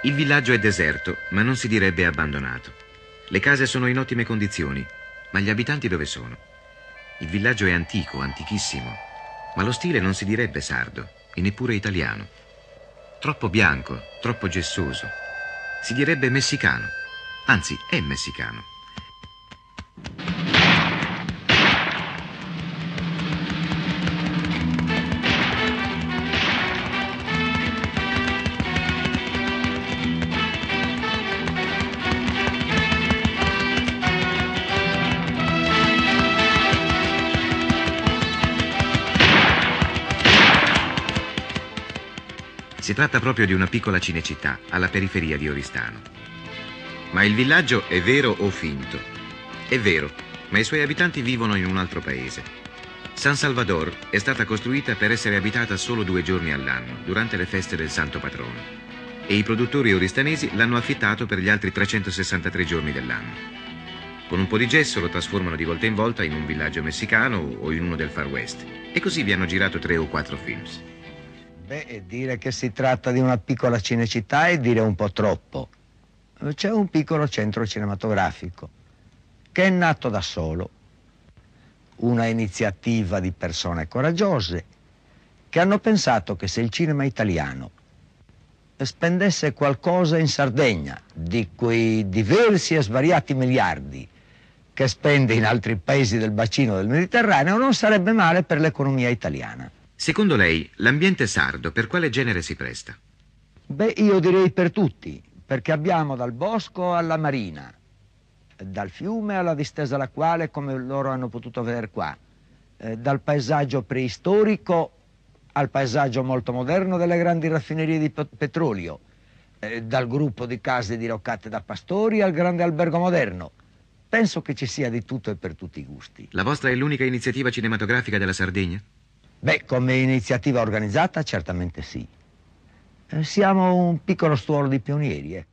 Il villaggio è deserto, ma non si direbbe abbandonato. Le case sono in ottime condizioni, ma gli abitanti dove sono? Il villaggio è antico, antichissimo, ma lo stile non si direbbe sardo e neppure italiano. Troppo bianco, troppo gessoso. Si direbbe messicano, anzi è messicano. Si tratta proprio di una piccola cinecittà, alla periferia di Oristano. Ma il villaggio è vero o finto? È vero, ma i suoi abitanti vivono in un altro paese. San Salvador è stata costruita per essere abitata solo 2 giorni all'anno, durante le feste del Santo Patrono. E i produttori oristanesi l'hanno affittato per gli altri 363 giorni dell'anno. Con un po' di gesso lo trasformano di volta in volta in un villaggio messicano o in uno del Far West. E così vi hanno girato 3 o 4 films. Beh, dire che si tratta di una piccola cinecittà è dire un po' troppo. C'è un piccolo centro cinematografico che è nato da solo, una iniziativa di persone coraggiose che hanno pensato che se il cinema italiano spendesse qualcosa in Sardegna di quei diversi e svariati miliardi che spende in altri paesi del bacino del Mediterraneo, non sarebbe male per l'economia italiana. Secondo lei, l'ambiente sardo per quale genere si presta? Beh, io direi per tutti, perché abbiamo dal bosco alla marina, dal fiume alla distesa lacuale, come loro hanno potuto vedere qua, dal paesaggio preistorico al paesaggio molto moderno delle grandi raffinerie di petrolio, dal gruppo di case diroccate da pastori al grande albergo moderno. Penso che ci sia di tutto e per tutti i gusti. La vostra è l'unica iniziativa cinematografica della Sardegna? Beh, come iniziativa organizzata certamente sì. Siamo un piccolo stuolo di pionieri, ecco.